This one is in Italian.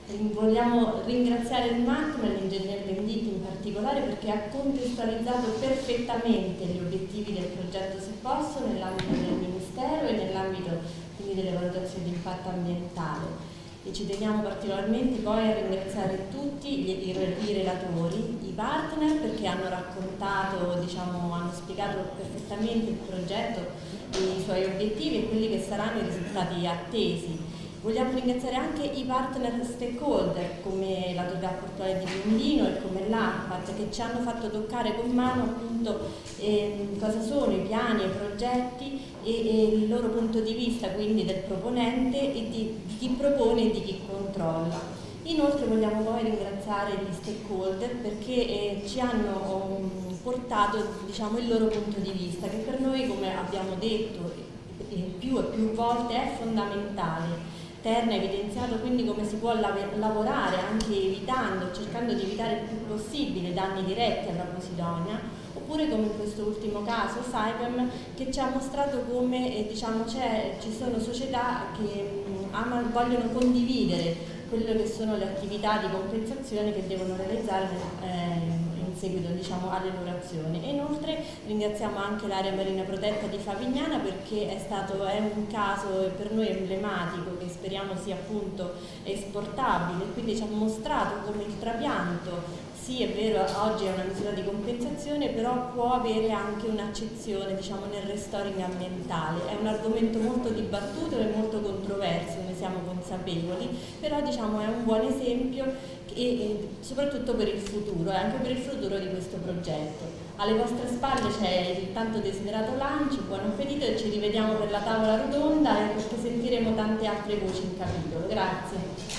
Vogliamo ringraziare il MACM e l'ingegner Venditti in particolare perché ha contestualizzato perfettamente gli obiettivi del progetto Se Posso nell'ambito del Ministero e nell'ambito quindi delle valutazioni di impatto ambientale. E ci teniamo particolarmente poi a ringraziare tutti i relatori, i partner perché hanno raccontato, hanno spiegato perfettamente il progetto, i suoi obiettivi e quelli che saranno i risultati attesi. Vogliamo ringraziare anche i partner stakeholder come l'Autorità Portuale di Piombino e come l'ARPAT che ci hanno fatto toccare con mano appunto cosa sono i piani e i progetti e il loro punto di vista quindi del proponente e di chi propone e di chi controlla. Inoltre vogliamo poi ringraziare gli stakeholder perché ci hanno portato il loro punto di vista che per noi, come abbiamo detto più e più volte, è fondamentale. Terna ha evidenziato quindi come si può lavorare anche cercando di evitare il più possibile danni diretti alla Posidonia, oppure come in questo ultimo caso Saipem che ci ha mostrato come ci sono società che vogliono condividere quelle che sono le attività di compensazione che devono realizzare in seguito alle loro azioni. E inoltre ringraziamo anche l'area marina protetta di Favignana perché è un caso per noi emblematico che speriamo sia appunto esportabile, quindi ci ha mostrato come il trapianto sì, è vero, oggi è una misura di compensazione, però può avere anche un'accezione nel restoring ambientale. È un argomento molto dibattuto e molto controverso, ne siamo consapevoli, però è un buon esempio e soprattutto per il futuro, e anche per il futuro di questo progetto. Alle vostre spalle c'è il tanto desiderato lancio, buon appetito e ci rivediamo per la tavola rotonda e perché sentiremo tante altre voci in capitolo. Grazie.